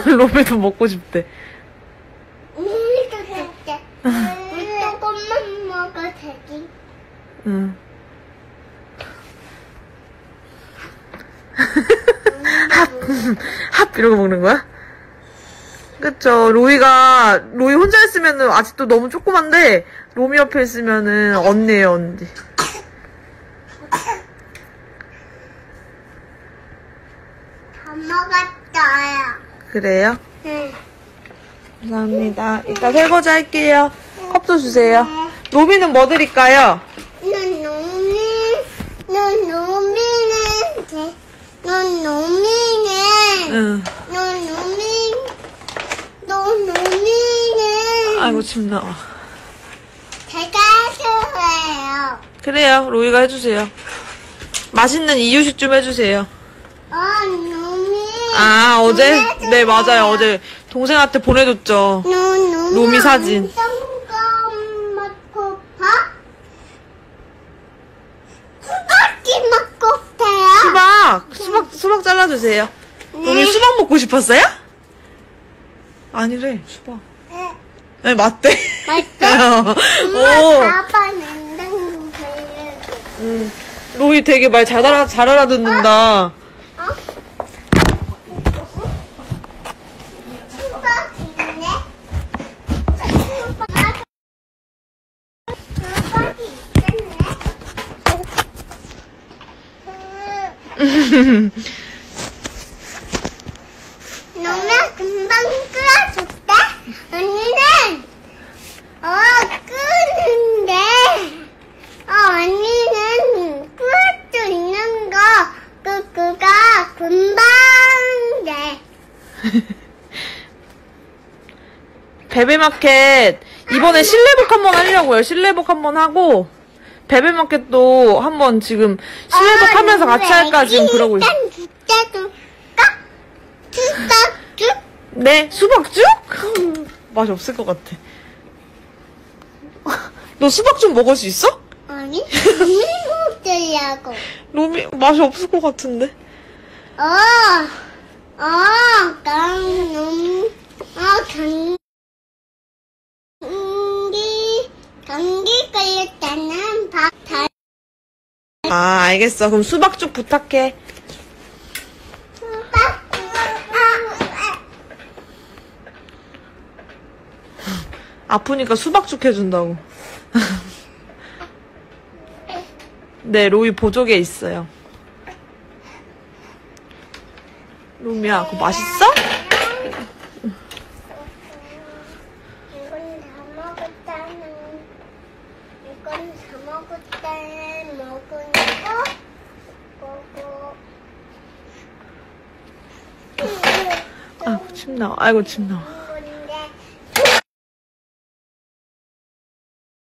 로미도 먹고 싶대. 조금만 먹어 되지? 응. 핫 이러고 먹는 거야? 그쵸. 로이 혼자 있으면은 아직도 너무 조그만데 로미 옆에 있으면은 언니예요, 언니. 다 먹었어요. 그래요? 네. 감사합니다. 이따 설거지 할게요. 컵도 주세요. 로미는 뭐 드릴까요? 응. 아이고, 침 나와. 제가 좋아해요. 그래요. 로이가 해주세요. 맛있는 이유식 좀 해주세요. 아, 어제? 네, 맞아요. 어제 동생한테 보내줬죠. 로미 사진. 수박이 먹고 싶어요. 수박 잘라주세요. 로미 수박 먹고 싶었어요? 아니래, 수박. 네, 맞대. 맞다? 오. 엄마 봐봐, 냉장고 걸려줘. 로이 되게 말 잘 알아듣는다. 수박 있네? 수박이 있겠네? 너무 금방 끓여줄게? 언니는 끓는데 언니는 끓을 수 있는 거 그거 금방 돼. 베베마켓 이번에 실내복 한번 하려고요. 실내복 한번 하고 베베마켓도 한번 지금 실내복 하면서 같이 할까 지금 그러고 있어요. 수박죽? 네, 수박죽? 맛이 없을 것 같아. 너 수박죽 먹을 수 있어? 아니, 언니 먹으려고. 로미 맛이 없을 것 같은데. 감기 걸렸다는 아, 알겠어. 그럼 수박죽 부탁해. 아프니까 수박죽 해준다고. 네, 로이 보조개 있어요. 로미야, 그거 맛있어? 이건 다 먹었다는 먹은 거. 아이고, 침 나와. 아이고, 침 나와.